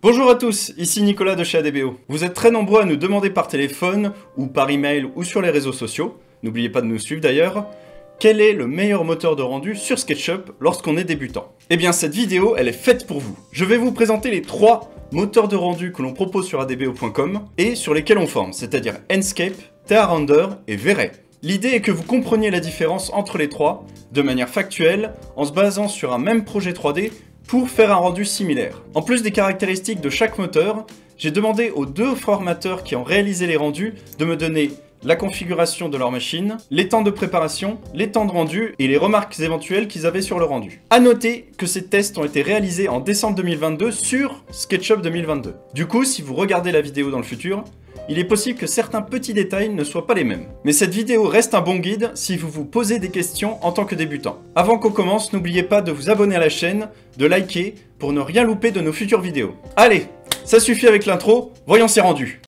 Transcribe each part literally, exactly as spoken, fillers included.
Bonjour à tous, ici Nicolas de chez A D B O. Vous êtes très nombreux à nous demander par téléphone, ou par email, ou sur les réseaux sociaux, n'oubliez pas de nous suivre d'ailleurs, quel est le meilleur moteur de rendu sur SketchUp lorsqu'on est débutant. Eh bien cette vidéo, elle est faite pour vous. Je vais vous présenter les trois moteurs de rendu que l'on propose sur A D B O point com et sur lesquels on forme, c'est-à-dire Enscape, TheaRender et V Ray. L'idée est que vous compreniez la différence entre les trois, de manière factuelle, en se basant sur un même projet trois D pour faire un rendu similaire. En plus des caractéristiques de chaque moteur, j'ai demandé aux deux formateurs qui ont réalisé les rendus de me donner la configuration de leur machine, les temps de préparation, les temps de rendu et les remarques éventuelles qu'ils avaient sur le rendu. A noter que ces tests ont été réalisés en décembre deux mille vingt-deux sur SketchUp deux mille vingt-deux. Du coup, si vous regardez la vidéo dans le futur, il est possible que certains petits détails ne soient pas les mêmes. Mais cette vidéo reste un bon guide si vous vous posez des questions en tant que débutant. Avant qu'on commence, n'oubliez pas de vous abonner à la chaîne, de liker pour ne rien louper de nos futures vidéos. Allez, ça suffit avec l'intro, voyons ces rendus.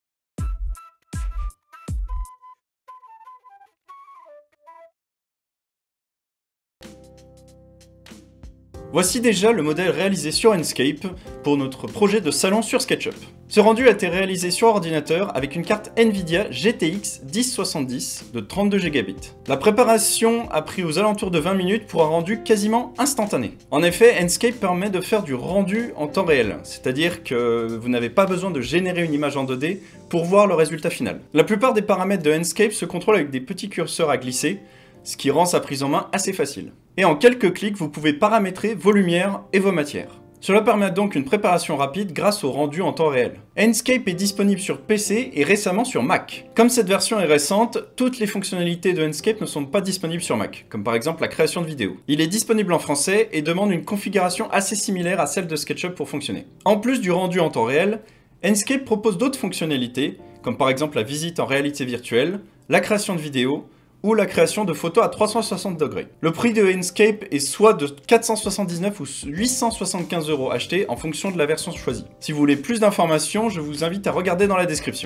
Voici déjà le modèle réalisé sur Enscape pour notre projet de salon sur SketchUp. Ce rendu a été réalisé sur ordinateur avec une carte Nvidia G T X dix soixante-dix de trente-deux gigabits. La préparation a pris aux alentours de vingt minutes pour un rendu quasiment instantané. En effet, Enscape permet de faire du rendu en temps réel, c'est-à-dire que vous n'avez pas besoin de générer une image en deux D pour voir le résultat final. La plupart des paramètres de Enscape se contrôlent avec des petits curseurs à glisser, ce qui rend sa prise en main assez facile. Et en quelques clics, vous pouvez paramétrer vos lumières et vos matières. Cela permet donc une préparation rapide grâce au rendu en temps réel. Enscape est disponible sur P C et récemment sur Mac. Comme cette version est récente, toutes les fonctionnalités de Enscape ne sont pas disponibles sur Mac, comme par exemple la création de vidéos. Il est disponible en français et demande une configuration assez similaire à celle de SketchUp pour fonctionner. En plus du rendu en temps réel, Enscape propose d'autres fonctionnalités, comme par exemple la visite en réalité virtuelle, la création de vidéos, ou la création de photos à trois cent soixante degrés. Le prix de Enscape est soit de quatre cent soixante-dix-neuf ou huit cent soixante-quinze euros achetés en fonction de la version choisie. Si vous voulez plus d'informations, je vous invite à regarder dans la description.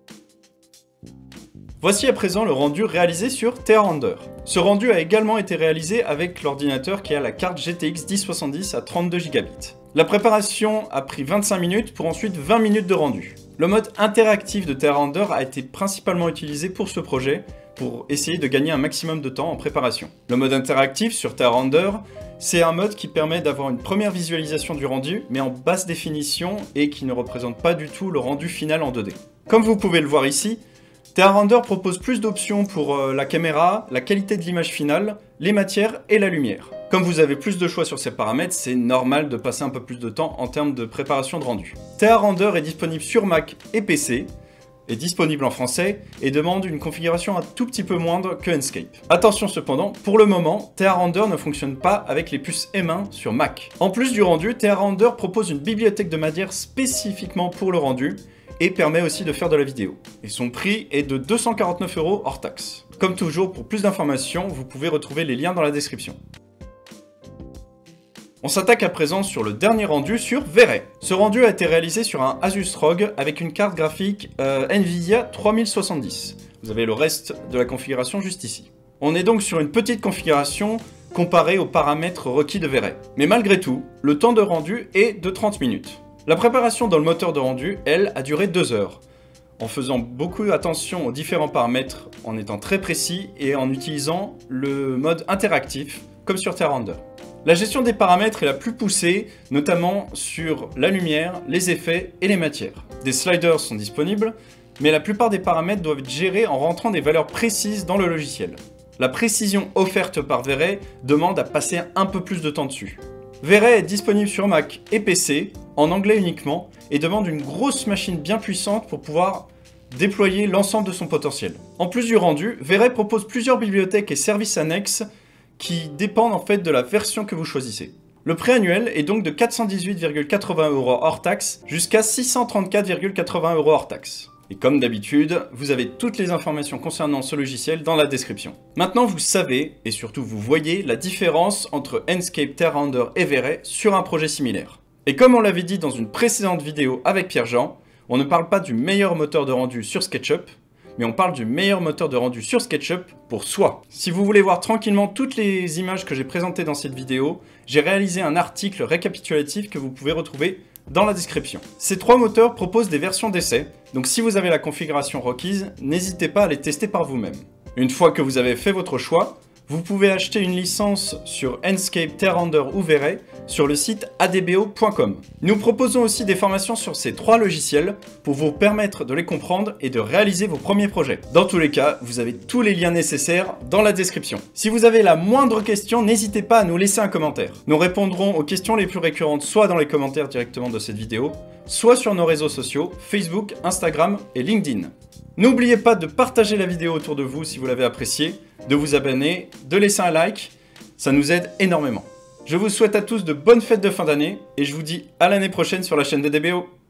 Voici à présent le rendu réalisé sur TheaRender. Ce rendu a également été réalisé avec l'ordinateur qui a la carte G T X dix soixante-dix à trente-deux gigabits. La préparation a pris vingt-cinq minutes pour ensuite vingt minutes de rendu. Le mode interactif de TheaRender a été principalement utilisé pour ce projet, pour essayer de gagner un maximum de temps en préparation. Le mode interactif sur TheaRender, c'est un mode qui permet d'avoir une première visualisation du rendu, mais en basse définition et qui ne représente pas du tout le rendu final en deux D. Comme vous pouvez le voir ici, TheaRender propose plus d'options pour euh, la caméra, la qualité de l'image finale, les matières et la lumière. Comme vous avez plus de choix sur ces paramètres, c'est normal de passer un peu plus de temps en termes de préparation de rendu. TheaRender est disponible sur Mac et P C, est disponible en français et demande une configuration un tout petit peu moindre que Enscape. Attention cependant, pour le moment, TheaRender ne fonctionne pas avec les puces M un sur Mac. En plus du rendu, TheaRender propose une bibliothèque de matières spécifiquement pour le rendu et permet aussi de faire de la vidéo. Et son prix est de deux cent quarante-neuf euros hors taxe. Comme toujours, pour plus d'informations, vous pouvez retrouver les liens dans la description. On s'attaque à présent sur le dernier rendu sur V Ray. Ce rendu a été réalisé sur un Asus R O G avec une carte graphique euh, Nvidia trois mille soixante-dix. Vous avez le reste de la configuration juste ici. On est donc sur une petite configuration comparée aux paramètres requis de V Ray. Mais malgré tout, le temps de rendu est de trente minutes. La préparation dans le moteur de rendu, elle, a duré deux heures, en faisant beaucoup attention aux différents paramètres, en étant très précis et en utilisant le mode interactif, comme sur TheaRender. La gestion des paramètres est la plus poussée, notamment sur la lumière, les effets et les matières. Des sliders sont disponibles, mais la plupart des paramètres doivent être gérés en rentrant des valeurs précises dans le logiciel. La précision offerte par V Ray demande à passer un peu plus de temps dessus. V Ray est disponible sur Mac et P C, en anglais uniquement, et demande une grosse machine bien puissante pour pouvoir déployer l'ensemble de son potentiel. En plus du rendu, V Ray propose plusieurs bibliothèques et services annexes qui dépendent en fait de la version que vous choisissez. Le prix annuel est donc de quatre cent dix-huit virgule quatre-vingts euros hors taxe jusqu'à six cent trente-quatre virgule quatre-vingts euros hors taxe. Et comme d'habitude, vous avez toutes les informations concernant ce logiciel dans la description. Maintenant vous savez, et surtout vous voyez, la différence entre Enscape, TheaRender et V Ray sur un projet similaire. Et comme on l'avait dit dans une précédente vidéo avec Pierre-Jean, on ne parle pas du meilleur moteur de rendu sur SketchUp, mais on parle du meilleur moteur de rendu sur SketchUp pour soi. Si vous voulez voir tranquillement toutes les images que j'ai présentées dans cette vidéo, j'ai réalisé un article récapitulatif que vous pouvez retrouver dans la description. Ces trois moteurs proposent des versions d'essai, donc si vous avez la configuration requise, n'hésitez pas à les tester par vous-même. Une fois que vous avez fait votre choix, vous pouvez acheter une licence sur Enscape, Terrander ou Vray sur le site adbo point com. Nous proposons aussi des formations sur ces trois logiciels pour vous permettre de les comprendre et de réaliser vos premiers projets. Dans tous les cas, vous avez tous les liens nécessaires dans la description. Si vous avez la moindre question, n'hésitez pas à nous laisser un commentaire. Nous répondrons aux questions les plus récurrentes soit dans les commentaires directement de cette vidéo, soit sur nos réseaux sociaux, Facebook, Instagram et LinkedIn. N'oubliez pas de partager la vidéo autour de vous si vous l'avez appréciée, de vous abonner, de laisser un like, ça nous aide énormément. Je vous souhaite à tous de bonnes fêtes de fin d'année et je vous dis à l'année prochaine sur la chaîne de D B O.